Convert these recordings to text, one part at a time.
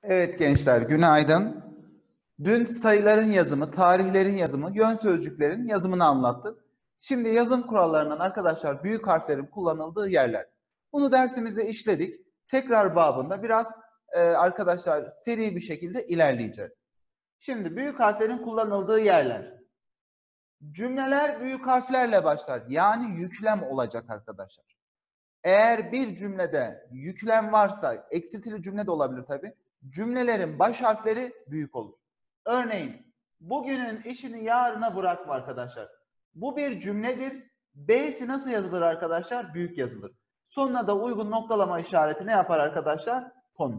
Evet gençler, günaydın. Dün sayıların yazımı, tarihlerin yazımı, yön sözcüklerin yazımını anlattık. Şimdi yazım kurallarından arkadaşlar büyük harflerin kullanıldığı yerler. Bunu dersimizde işledik. Tekrar babında biraz arkadaşlar seri bir şekilde ilerleyeceğiz. Şimdi büyük harflerin kullanıldığı yerler. Cümleler büyük harflerle başlar. Yani yüklem olacak arkadaşlar. Eğer bir cümlede yüklem varsa, eksiltili cümle de olabilir tabii. Cümlelerin baş harfleri büyük olur. Örneğin, bugünün işini yarına bırakma arkadaşlar. Bu bir cümledir. B'si nasıl yazılır arkadaşlar? Büyük yazılır. Sonuna da uygun noktalama işareti ne yapar arkadaşlar? Konur.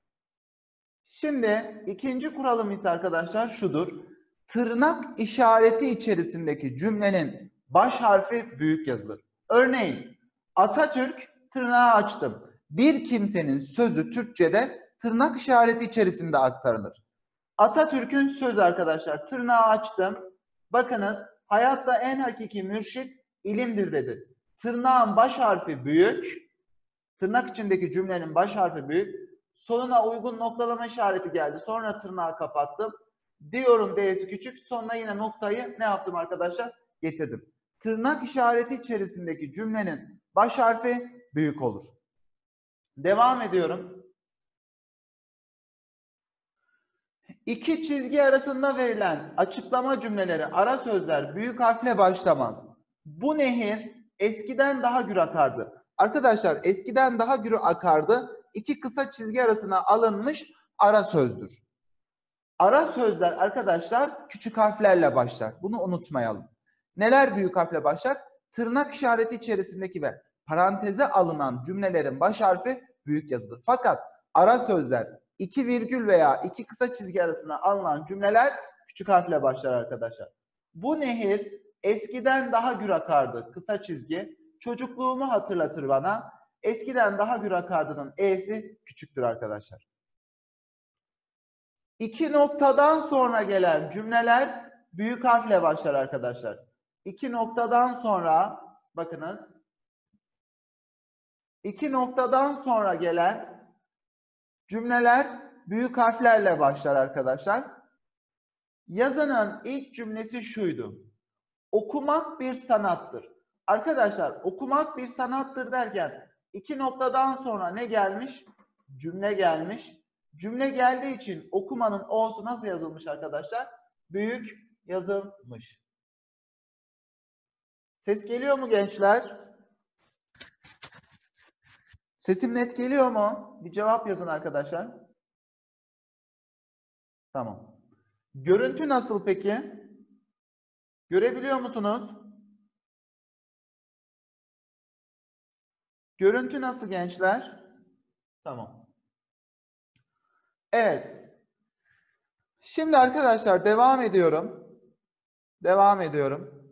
Şimdi ikinci kuralım ise arkadaşlar şudur. Tırnak işareti içerisindeki cümlenin baş harfi büyük yazılır. Örneğin Atatürk tırnağı açtım. Bir kimsenin sözü Türkçe'de tırnak işareti içerisinde aktarılır. Atatürk'ün sözü arkadaşlar tırnağı açtım. Bakınız hayatta en hakiki mürşit ilimdir dedi. Tırnağın baş harfi büyük. Tırnak içindeki cümlenin baş harfi büyük. Sonuna uygun noktalama işareti geldi. Sonra tırnağı kapattım. Diyorum D'si küçük. Sonuna yine noktayı ne yaptım arkadaşlar? Getirdim. Tırnak işareti içerisindeki cümlenin baş harfi büyük olur. Devam ediyorum. İki çizgi arasında verilen açıklama cümleleri, ara sözler büyük harfle başlamaz. Bu nehir eskiden daha gür akardı. Arkadaşlar eskiden daha gür akardı. İki kısa çizgi arasına alınmış ara sözdür. Ara sözler arkadaşlar küçük harflerle başlar. Bunu unutmayalım. Neler büyük harfle başlar? Tırnak işareti içerisindeki ve paranteze alınan cümlelerin baş harfi büyük yazılır. Fakat ara sözler, iki virgül veya iki kısa çizgi arasına alınan cümleler küçük harfle başlar arkadaşlar. Bu nehir eskiden daha gür akardı. Kısa çizgi. Çocukluğumu hatırlatır bana. Eskiden daha gür akardının E'si küçüktür arkadaşlar. İki noktadan sonra gelen cümleler büyük harfle başlar arkadaşlar. İki noktadan sonra bakınız. İki noktadan sonra gelen cümleler büyük harflerle başlar arkadaşlar. Yazının ilk cümlesi şuydu. Okumak bir sanattır. Arkadaşlar okumak bir sanattır derken iki noktadan sonra ne gelmiş? Cümle gelmiş. Cümle geldiği için okumanın O'su nasıl yazılmış arkadaşlar? Büyük yazılmış. Ses geliyor mu gençler? Sesim net geliyor mu? Bir cevap yazın arkadaşlar. Tamam. Görüntü nasıl peki? Görebiliyor musunuz? Görüntü nasıl gençler? Tamam. Evet. Şimdi arkadaşlar devam ediyorum. Devam ediyorum.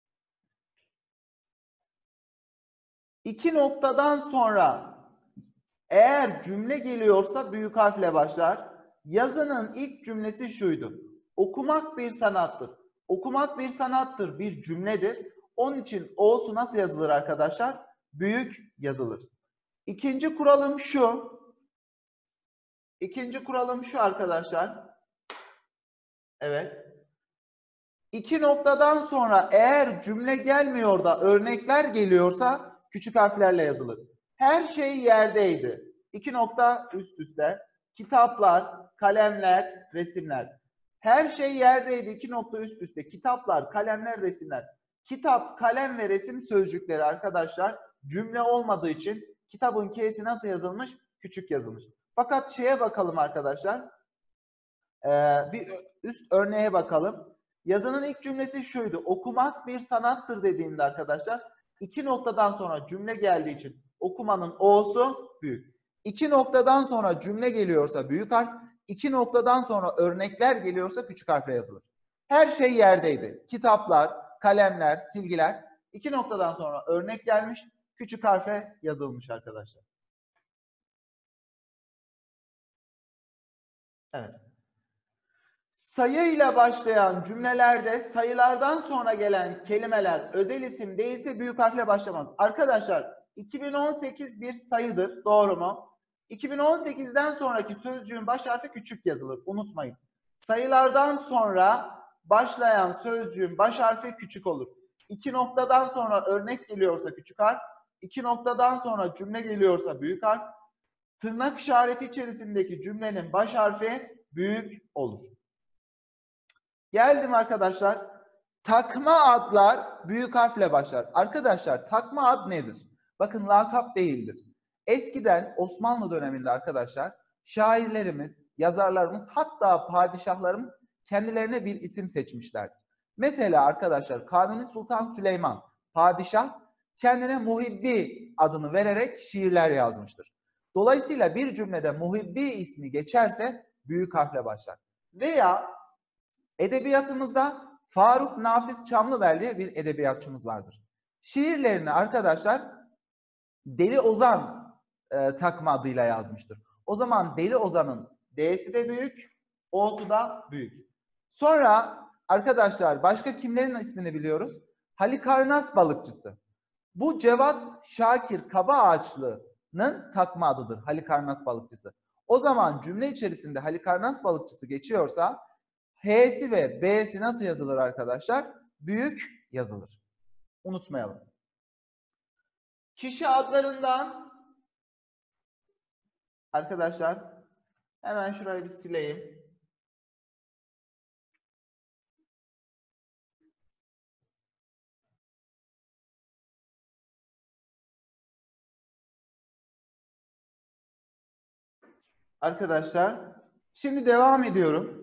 İki noktadan sonra eğer cümle geliyorsa büyük harfle başlar. Yazının ilk cümlesi şuydu. Okumak bir sanattır. Okumak bir sanattır bir cümledir. Onun için O'su nasıl yazılır arkadaşlar? Büyük yazılır. İkinci kuralım şu. İkinci kuralım şu arkadaşlar. Evet. İki noktadan sonra eğer cümle gelmiyor da örnekler geliyorsa küçük harflerle yazılır. Her şey yerdeydi. İki nokta üst üste. Kitaplar, kalemler, resimler. Her şey yerdeydi. İki nokta üst üste. Kitaplar, kalemler, resimler. Kitap, kalem ve resim sözcükleri arkadaşlar cümle olmadığı için kitabın K'si nasıl yazılmış? Küçük yazılmış. Fakat şeye bakalım arkadaşlar. Bir üst örneğe bakalım. Yazının ilk cümlesi şuydu. Okumak bir sanattır dediğimde arkadaşlar iki noktadan sonra cümle geldiği için okumanın O'su büyük. İki noktadan sonra cümle geliyorsa büyük harf, iki noktadan sonra örnekler geliyorsa küçük harfle yazılır. Her şey yerdeydi. Kitaplar, kalemler, silgiler. İki noktadan sonra örnek gelmiş, küçük harfle yazılmış arkadaşlar. Evet. Sayıyla başlayan cümlelerde sayılardan sonra gelen kelimeler özel isim değilse büyük harfle başlamaz. Arkadaşlar 2018 bir sayıdır. Doğru mu? 2018'den sonraki sözcüğün baş harfi küçük yazılır. Unutmayın. Sayılardan sonra başlayan sözcüğün baş harfi küçük olur. 2 noktadan sonra örnek geliyorsa küçük harf, 2 noktadan sonra cümle geliyorsa büyük harf, tırnak işareti içerisindeki cümlenin baş harfi büyük olur. Geldim arkadaşlar. Takma adlar büyük harfle başlar. Arkadaşlar takma ad nedir? Bakın lakap değildir. Eskiden Osmanlı döneminde arkadaşlar şairlerimiz, yazarlarımız hatta padişahlarımız kendilerine bir isim seçmişlerdi. Mesela arkadaşlar Kanuni Sultan Süleyman padişah kendine Muhibbi adını vererek şiirler yazmıştır. Dolayısıyla bir cümlede Muhibbi ismi geçerse büyük harfle başlar. Veya edebiyatımızda Faruk Nafiz Çamlıbel diye bir edebiyatçımız vardır. Şiirlerini arkadaşlar Deli Ozan takma adıyla yazmıştır. O zaman Deli Ozan'ın D'si de büyük, O'su da büyük. Sonra arkadaşlar başka kimlerin ismini biliyoruz? Halikarnas balıkçısı. Bu Cevat Şakir Kabaağaçlı'nın takma adıdır Halikarnas balıkçısı. O zaman cümle içerisinde Halikarnas balıkçısı geçiyorsa H'si ve B'si nasıl yazılır arkadaşlar? Büyük yazılır. Unutmayalım. Kişi adlarından arkadaşlar hemen şurayı bir sileyim. Arkadaşlar şimdi devam ediyorum.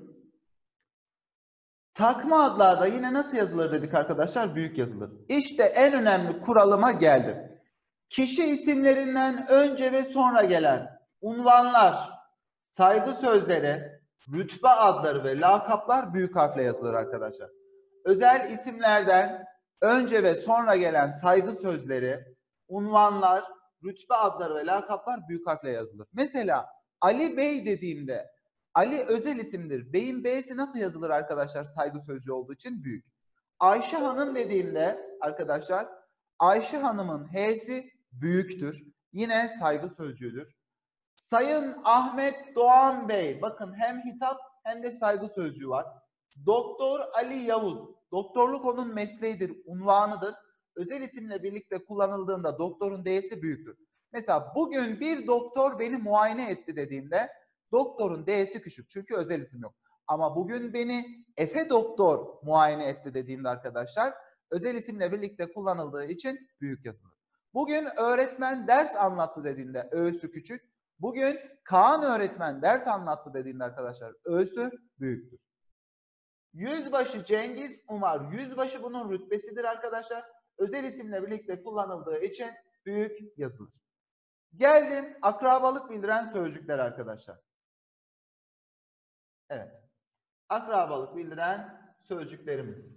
Takma adlarda yine nasıl yazılır dedik arkadaşlar? Büyük yazılır. İşte en önemli kuralıma geldim. Kişi isimlerinden önce ve sonra gelen unvanlar, saygı sözleri, rütbe adları ve lakaplar büyük harfle yazılır arkadaşlar. Özel isimlerden önce ve sonra gelen saygı sözleri, unvanlar, rütbe adları ve lakaplar büyük harfle yazılır. Mesela Ali Bey dediğimde Ali özel isimdir. Bey'in B'si nasıl yazılır arkadaşlar? Saygı sözcüğü olduğu için büyük. Ayşe Hanım dediğimde arkadaşlar Ayşe Hanım'ın H'si büyüktür. Yine saygı sözcüğüdür. Sayın Ahmet Doğan Bey. Bakın hem hitap hem de saygı sözcüğü var. Doktor Ali Yavuz. Doktorluk onun mesleğidir, unvanıdır. Özel isimle birlikte kullanıldığında doktorun D'si büyüktür. Mesela bugün bir doktor beni muayene etti dediğimde doktorun D'si küçük çünkü özel isim yok. Ama bugün beni Efe doktor muayene etti dediğimde arkadaşlar özel isimle birlikte kullanıldığı için büyük yazılır. Bugün öğretmen ders anlattı dediğinde Ö'sü küçük. Bugün Kaan öğretmen ders anlattı dediğinde arkadaşlar Ö'sü büyüktür. Yüzbaşı Cengiz Umar. Yüzbaşı bunun rütbesidir arkadaşlar. Özel isimle birlikte kullanıldığı için büyük yazılır. Geldim akrabalık bildiren sözcükler arkadaşlar. Evet. Akrabalık bildiren sözcüklerimiz.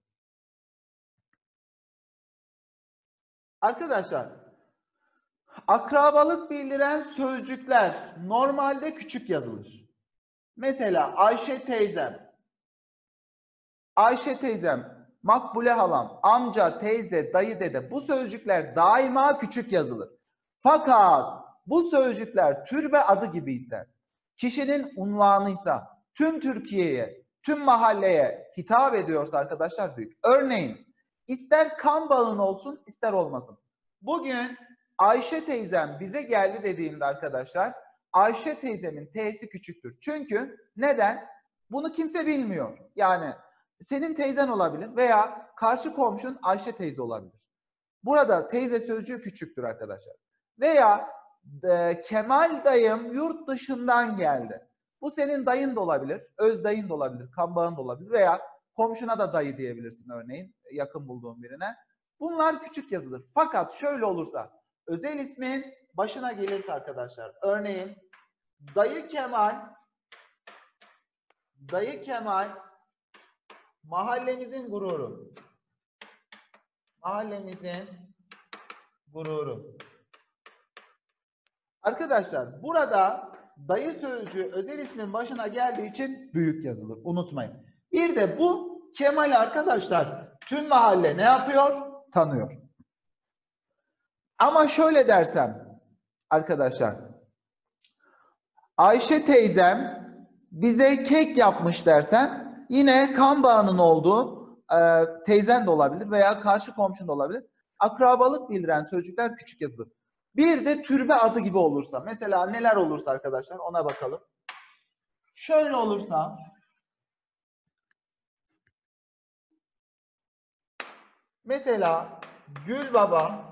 Arkadaşlar, akrabalık bildiren sözcükler normalde küçük yazılır. Mesela Ayşe teyzem, Ayşe teyzem, Makbule halam, amca, teyze, dayı, dede bu sözcükler daima küçük yazılır. Fakat bu sözcükler türbe adı gibi ise, kişinin unvanıysa, tüm Türkiye'ye, tüm mahalleye hitap ediyorsa arkadaşlar büyük. Örneğin ister kan bağın olsun ister olmasın. Bugün Ayşe teyzem bize geldi dediğimde arkadaşlar Ayşe teyzemin T'si küçüktür. Çünkü neden? Bunu kimse bilmiyor. Yani senin teyzen olabilir veya karşı komşun Ayşe teyze olabilir. Burada teyze sözcüğü küçüktür arkadaşlar. Veya Kemal dayım yurt dışından geldi. Bu senin dayın da olabilir, öz dayın da olabilir, kan bağın da olabilir veya komşuna da dayı diyebilirsin örneğin yakın bulduğun birine. Bunlar küçük yazılır. Fakat şöyle olursa özel ismin başına gelirse arkadaşlar örneğin dayı Kemal mahallemizin gururu. Mahallemizin gururu. Arkadaşlar burada dayı sözcüğü özel ismin başına geldiği için büyük yazılır. Unutmayın. Bir de bu Kemal arkadaşlar tüm mahalle ne yapıyor? Tanıyor. Ama şöyle dersem arkadaşlar Ayşe teyzem bize kek yapmış dersem yine kan bağının olduğu teyzen de olabilir veya karşı komşun da olabilir. Akrabalık bildiren sözcükler küçük yazılır. Bir de türbe adı gibi olursa, mesela neler olursa arkadaşlar ona bakalım. Şöyle olursa, mesela Gül Baba,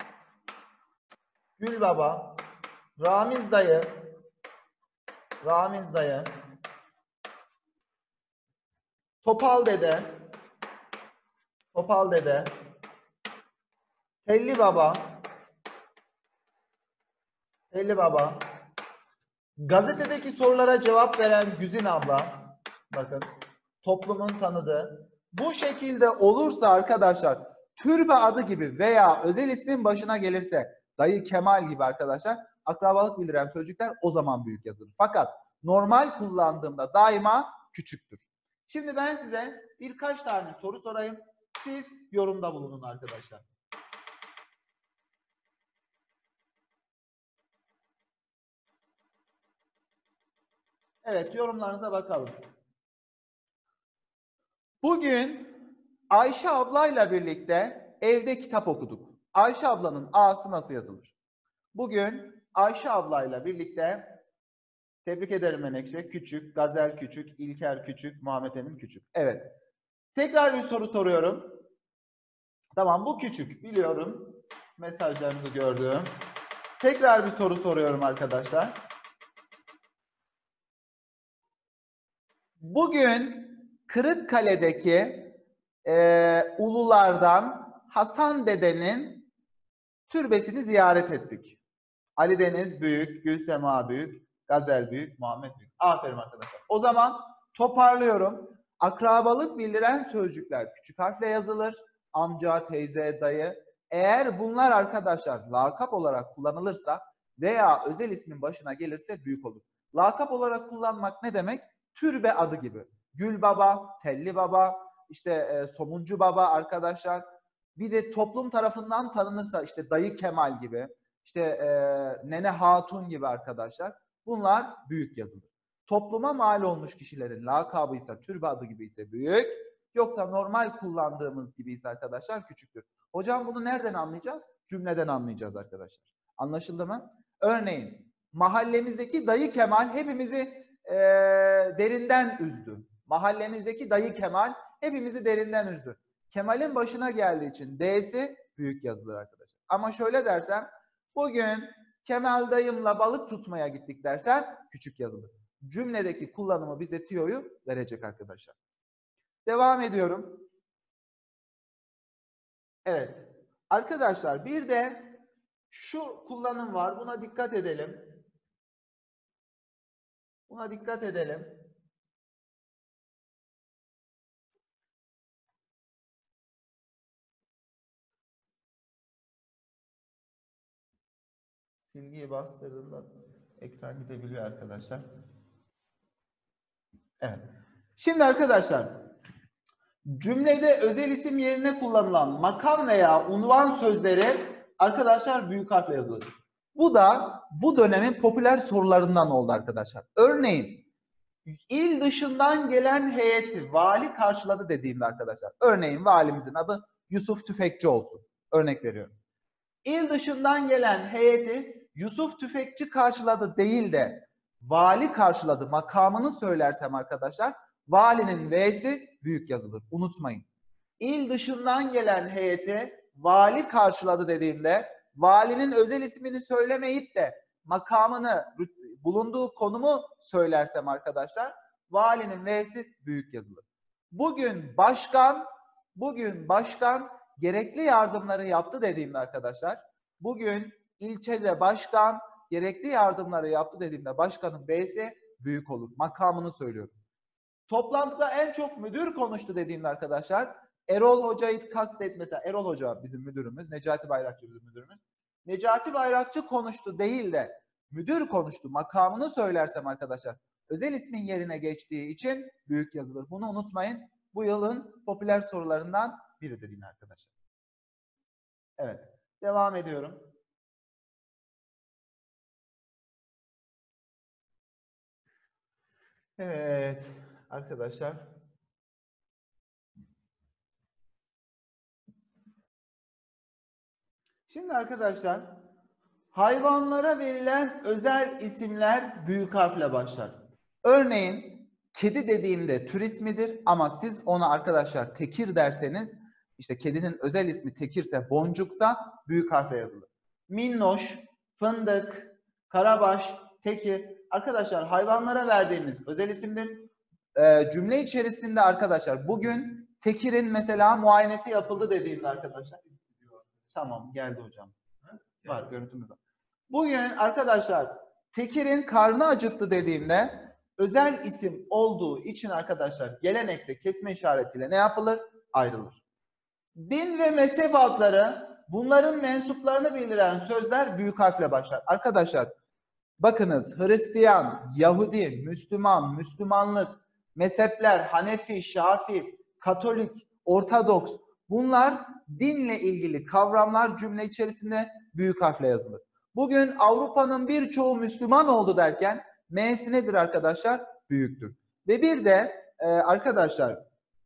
Ramiz dayı, Topal dede, Telli Baba, gazetedeki sorulara cevap veren Güzin abla, bakın, toplumun tanıdığı. Bu şekilde olursa arkadaşlar, türbe adı gibi veya özel ismin başına gelirse, dayı Kemal gibi arkadaşlar, akrabalık bildiren sözcükler o zaman büyük yazılır. Fakat normal kullandığımda daima küçüktür. Şimdi ben size birkaç tane soru sorayım. Siz yorumda bulunun arkadaşlar. Evet, yorumlarınıza bakalım. Bugün Ayşe ablayla birlikte evde kitap okuduk. Ayşe ablanın A'sı nasıl yazılır? Bugün Ayşe ablayla birlikte, tebrik ederim Menekşe, küçük, Gazel küçük, İlker küçük, Muhammed Emin küçük. Evet. Tekrar bir soru soruyorum. Tamam, bu küçük biliyorum. Mesajlarınızı gördüm. Tekrar bir soru soruyorum arkadaşlar. Bugün Kırıkkale'deki ululardan Hasan dedenin türbesini ziyaret ettik. Ali Deniz büyük, Gülsema büyük, Gazel büyük, Muhammed büyük. Aferin arkadaşlar. O zaman toparlıyorum. Akrabalık bildiren sözcükler küçük harfle yazılır. Amca, teyze, dayı. Eğer bunlar arkadaşlar lakap olarak kullanılırsa veya özel ismin başına gelirse büyük olur. Lakap olarak kullanmak ne demek? Türbe adı gibi. Gül Baba, Telli Baba, işte Somuncu Baba arkadaşlar. Bir de toplum tarafından tanınırsa işte Dayı Kemal gibi, işte Nene Hatun gibi arkadaşlar. Bunlar büyük yazılır. Topluma mal olmuş kişilerin lakabıysa, türbe adı gibi ise büyük, yoksa normal kullandığımız gibi ise arkadaşlar küçüktür. Hocam bunu nereden anlayacağız? Cümleden anlayacağız arkadaşlar. Anlaşıldı mı? Örneğin mahallemizdeki Dayı Kemal hepimizi derinden üzdü. Mahallemizdeki Dayı Kemal hepimizi derinden üzdü. Kemal'in başına geldiği için D'si büyük yazılır arkadaşlar. Ama şöyle dersem, bugün Kemal dayımla balık tutmaya gittik dersen küçük yazılır. Cümledeki kullanımı bize tiyoyu verecek arkadaşlar. Devam ediyorum. Evet. Arkadaşlar bir de şu kullanım var. Buna dikkat edelim. Buna dikkat edelim. Silgiyi bastırdığımda ekran gidebiliyor arkadaşlar. Evet. Şimdi arkadaşlar cümlede özel isim yerine kullanılan makam veya unvan sözleri arkadaşlar büyük harfle yazılır. Bu da bu dönemin popüler sorularından oldu arkadaşlar. Örneğin il dışından gelen heyeti vali karşıladı dediğimde arkadaşlar. Örneğin valimizin adı Yusuf Tüfekçi olsun. Örnek veriyorum. İl dışından gelen heyeti Yusuf Tüfekçi karşıladı değil de vali karşıladı makamını söylersem arkadaşlar, valinin V'si büyük yazılır. Unutmayın. İl dışından gelen heyeti vali karşıladı dediğimde valinin özel ismini söylemeyip de makamını, bulunduğu konumu söylersem arkadaşlar, valinin V'si büyük yazılır. Bugün başkan gerekli yardımları yaptı dediğimde arkadaşlar, bugün ilçede başkan gerekli yardımları yaptı dediğimde başkanın B'si büyük olur. Makamını söylüyorum. Toplantıda en çok müdür konuştu dediğimde arkadaşlar, Erol Hoca'yı mesela Erol Hoca bizim müdürümüz, Necati Bayrakçı bizim müdürümüz. Necati Bayrakçı konuştu değil de müdür konuştu makamını söylersem arkadaşlar, özel ismin yerine geçtiği için büyük yazılır. Bunu unutmayın. Bu yılın popüler sorularından biridir yine arkadaşlar. Evet. Devam ediyorum. Evet arkadaşlar. Şimdi arkadaşlar hayvanlara verilen özel isimler büyük harfle başlar. Örneğin kedi dediğimde tür ismidir ama siz ona arkadaşlar tekir derseniz işte kedinin özel ismi tekirse boncuksa büyük harfle yazılır. Minnoş, fındık, karabaş, tekir. Arkadaşlar hayvanlara verdiğimiz özel isimdir. Cümle içerisinde arkadaşlar bugün tekirin mesela muayenesi yapıldı dediğimde arkadaşlar. Tamam geldi hocam. Var görüntümüz var. Bugün arkadaşlar Tekir'in karnı acıktı dediğimde özel isim olduğu için arkadaşlar gelenekte kesme işaretiyle ne yapılır? Ayrılır. Din ve mezhep adları bunların mensuplarını bildiren sözler büyük harfle başlar. Arkadaşlar bakınız Hristiyan, Yahudi, Müslüman, Müslümanlık, mezhepler, Hanefi, Şafi, Katolik, Ortodoks bunlar dinle ilgili kavramlar cümle içerisinde büyük harfle yazılır. Bugün Avrupa'nın birçoğu Müslüman oldu derken M'si nedir arkadaşlar? Büyüktür. Ve bir de arkadaşlar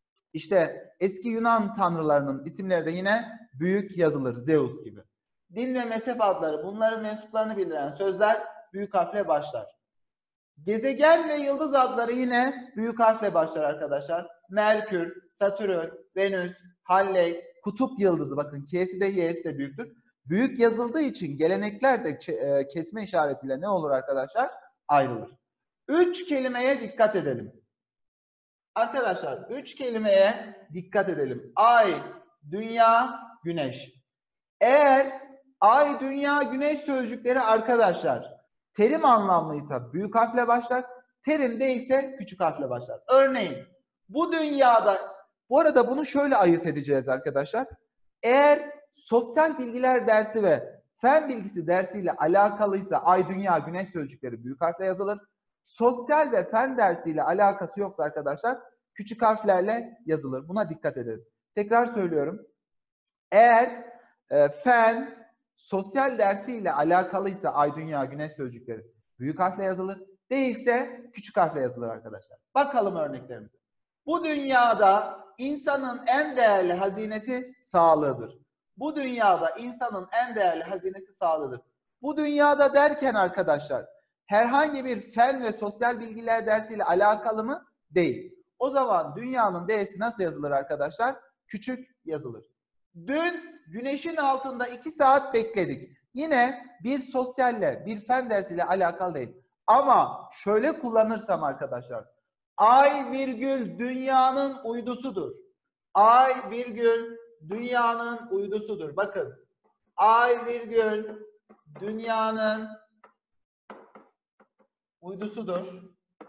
işte eski Yunan tanrılarının isimleri de yine büyük yazılır. Zeus gibi. Din ve mezhep adları bunların mensuplarını bildiren sözler büyük harfle başlar. Gezegen ve yıldız adları yine büyük harfle başlar arkadaşlar. Merkür, Satürn, Venüs, Halley, kutup yıldızı bakın K'si de Y'si de büyüktür. Büyük yazıldığı için gelenekler de kesme işaretiyle ne olur arkadaşlar? Ayrılır. 3 kelimeye dikkat edelim. Arkadaşlar 3 kelimeye dikkat edelim. Ay, dünya, güneş. Eğer ay, dünya, güneş sözcükleri arkadaşlar terim anlamlıysa büyük harfle başlar, terim değilse küçük harfle başlar. Örneğin bu dünyada, bu arada bunu şöyle ayırt edeceğiz arkadaşlar. Eğer sosyal bilgiler dersi ve fen bilgisi dersiyle alakalıysa ay, dünya, güneş sözcükleri büyük harfle yazılır. Sosyal ve fen dersiyle alakası yoksa arkadaşlar küçük harflerle yazılır. Buna dikkat edin. Tekrar söylüyorum. Eğer fen, sosyal dersiyle alakalıysa ay, dünya, güneş sözcükleri büyük harfle yazılır. Değilse küçük harfle yazılır arkadaşlar. Bakalım örneklerimize. Bu dünyada insanın en değerli hazinesi sağlığıdır. Bu dünyada insanın en değerli hazinesi sağlığıdır. Bu dünyada derken arkadaşlar herhangi bir fen ve sosyal bilgiler dersiyle alakalı mı? Değil. O zaman dünyanın D'si nasıl yazılır arkadaşlar? Küçük yazılır. Dün güneşin altında 2 saat bekledik. Yine bir sosyalle, bir fen dersiyle alakalı değil. Ama şöyle kullanırsam arkadaşlar. Ay virgül dünyanın uydusudur. Ay virgül dünyanın uydusudur. Bakın. Ay virgül dünyanın uydusudur.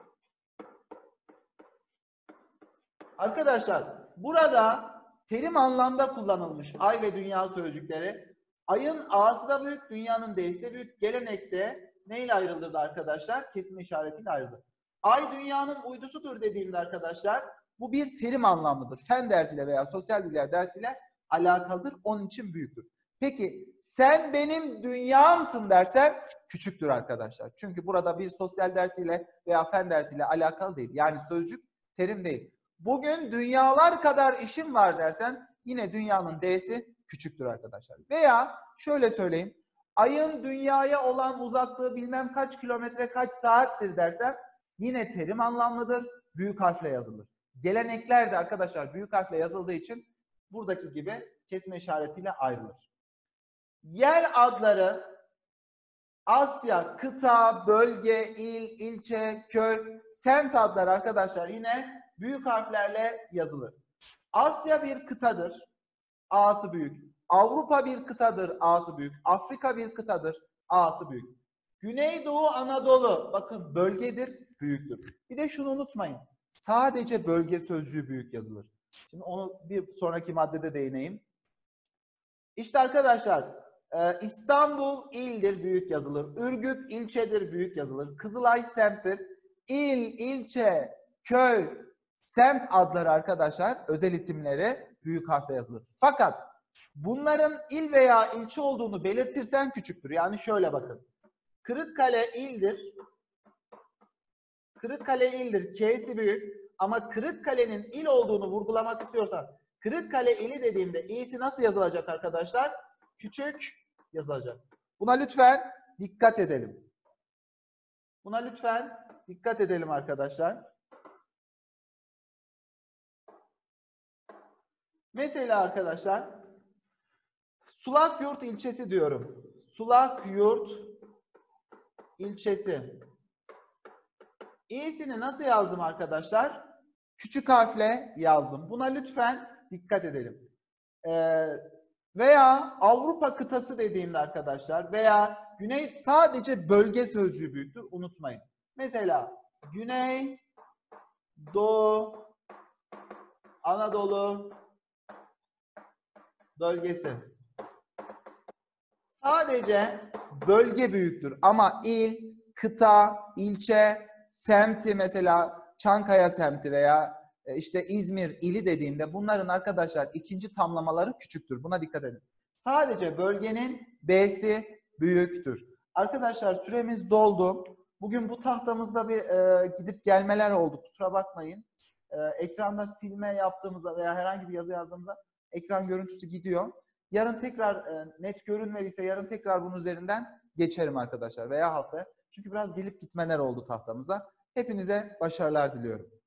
Arkadaşlar burada terim anlamda kullanılmış ay ve dünya sözcükleri. Ayın A'sı da büyük, dünyanın D'si de büyük. Gelenekte neyle ayrılırdı arkadaşlar? Kesme işaretiyle ayrılır. Ay dünyanın uydusudur dediğimde arkadaşlar bu bir terim anlamlıdır. Fen dersiyle veya sosyal bilgiler dersiyle alakalıdır. Onun için büyüktür. Peki sen benim dünyamsın dersen küçüktür arkadaşlar. Çünkü burada bir sosyal dersiyle veya fen dersiyle alakalı değil. Yani sözcük terim değil. Bugün dünyalar kadar işim var dersen yine dünyanın D'si küçüktür arkadaşlar. Veya şöyle söyleyeyim. Ayın dünyaya olan uzaklığı bilmem kaç kilometre kaç saattir dersem yine terim anlamlıdır. Büyük harfle yazılır. Gelenekler de arkadaşlar büyük harfle yazıldığı için buradaki gibi kesme işaretiyle ayrılır. Yer adları Asya, kıta, bölge, il, ilçe, köy, semt adları arkadaşlar yine büyük harflerle yazılır. Asya bir kıtadır. A'sı büyük. Avrupa bir kıtadır. A'sı büyük. Afrika bir kıtadır. A'sı büyük. Güneydoğu Anadolu bakın bölgedir. Büyüktür. Bir de şunu unutmayın. Sadece bölge sözcüğü büyük yazılır. Şimdi onu bir sonraki maddede değineyim. İşte arkadaşlar İstanbul ildir büyük yazılır. Ürgüp ilçedir büyük yazılır. Kızılay semttir. İl, ilçe, köy, semt adları arkadaşlar özel isimleri büyük harfle yazılır. Fakat bunların il veya ilçe olduğunu belirtirsen küçüktür. Yani şöyle bakın. Kırıkkale ildir. Kırıkkale ildir. K'si büyük. Ama Kırıkkale'nin il olduğunu vurgulamak istiyorsan Kırıkkale ili dediğimde i'si nasıl yazılacak arkadaşlar? Küçük yazılacak. Buna lütfen dikkat edelim. Buna lütfen dikkat edelim arkadaşlar. Mesela arkadaşlar Sulakyurt ilçesi diyorum. Sulakyurt ilçesi. İ'sini nasıl yazdım arkadaşlar? Küçük harfle yazdım. Buna lütfen dikkat edelim. Veya Avrupa kıtası dediğimde arkadaşlar veya Güney sadece bölge sözcüğü büyüktür. Unutmayın. Mesela Güney, Doğu, Anadolu bölgesi. Sadece bölge büyüktür ama il, kıta, ilçe, semti mesela Çankaya semti veya işte İzmir ili dediğimde bunların arkadaşlar ikinci tamlamaları küçüktür. Buna dikkat edin. Sadece bölgenin B'si büyüktür. Arkadaşlar süremiz doldu. Bugün bu tahtamızda bir gidip gelmeler oldu. Kusura bakmayın. Ekranda silme yaptığımızda veya herhangi bir yazı yazdığımızda ekran görüntüsü gidiyor. Yarın tekrar net görünmediyse yarın tekrar bunun üzerinden geçerim arkadaşlar veya haftaya. Çünkü biraz gelip gitmeler oldu tahtamıza. Hepinize başarılar diliyorum.